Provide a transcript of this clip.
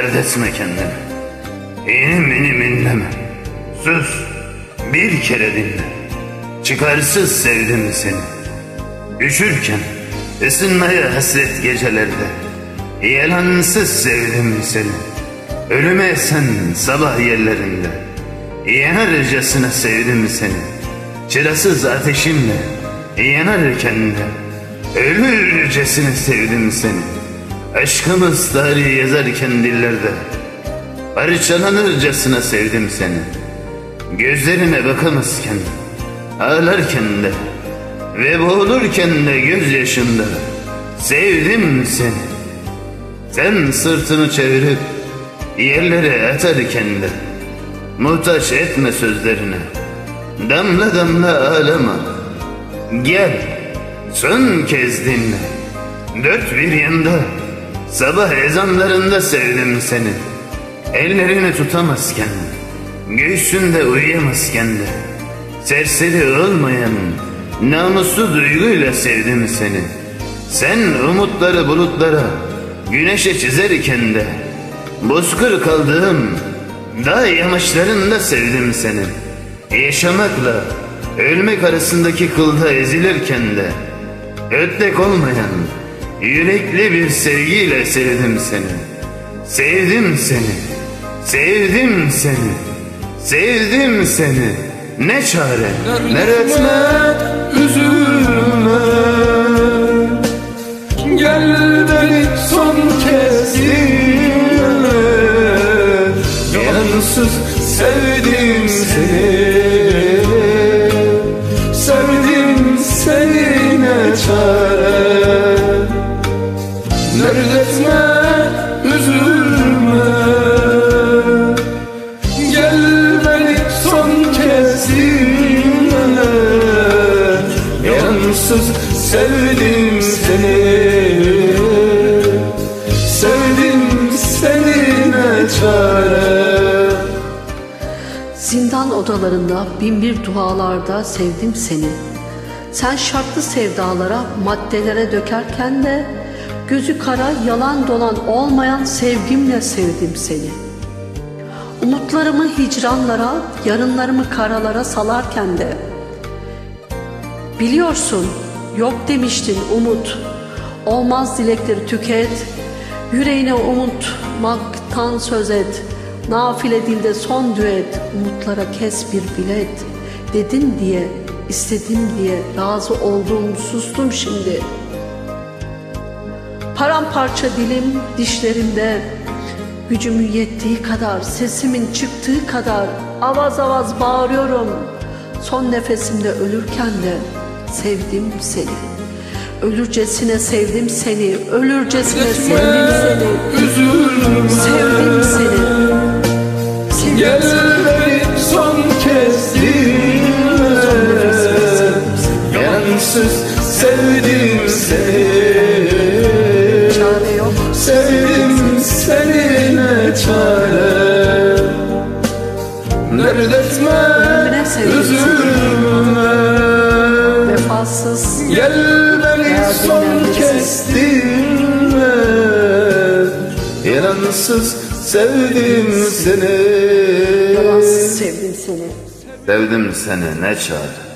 dert etme kendini. İnim inim inleme. Sus, bir kere dinle. Çıkarsız sevdim seni. Üşürken ısınmaya hasret gecelerde. Yalansız sevdim seni. Ölüme esen sabah yerlerinde. Yanarcasına sevdim seni. Çırasız ateşinle yanarken de ölürcesine sevdim seni. Aşkımız tarihi yazarken dillerde parçalanırcasına sevdim seni. Gözlerine bakamazken, ağlarken de ve boğulurken de gözyaşında sevdim seni. Sen sırtını çevirip yerlere atarken de muhtaç etme sözlerine. Damla damla ağlama. Gel son kez dinle. Dört bir yanda sabah ezanlarında sevdim seni. Ellerini tutamazken, göğsünde uyuyamazken de serseri olmayan namuslu duyguyla sevdim seni. Sen umutları bulutlara, güneşe çizerken de bozkır kaldığım dağ yamaçlarında sevdim seni. Yaşamakla ölmek arasındaki kılda ezilirken de ötlek olmayan yürekli bir sevgiyle sevdim seni. Sevdim seni, sevdim seni, sevdim seni. Ne çare, dert etme, üzülme. Gel beni son kez dinle. Yansız sevdim seni. Sevdim seni, ne çare. Dert etme, üzülme. Gel beni son kez dinle. Yansız sevdim seni. Sevdim seni, ne çare. Zindan odalarında binbir dualarda sevdim seni. Sen şartlı sevdalara, maddelere dökerken de gözü kara, yalan dolan olmayan sevgimle sevdim seni. Umutlarımı hicranlara, yarınlarımı karalara salarken de biliyorsun yok demiştin umut. Olmaz dilekleri tüket, yüreğine umutmaktan söz et. Nafile dilde son düet, umutlara kes bir bilet. Dedin diye, istedim diye razı oldum, sustum şimdi. Paramparça dilim dişlerimde, gücümün yettiği kadar, sesimin çıktığı kadar avaz avaz bağırıyorum. Son nefesimde ölürken de sevdim seni. Ölürcesine sevdim seni, ölürcesine sevdim seni. Sevdim seni. Gel beni son kez dinle. Yansız sevdim seni. Çare yok. Sevdim seni, ne çare. Dert etme, üzülme. Vefasız. Gel beni son kez dinle. Yalansız sevdim seni. Yalansız sevdim seni. Sevdim seni, ne çare.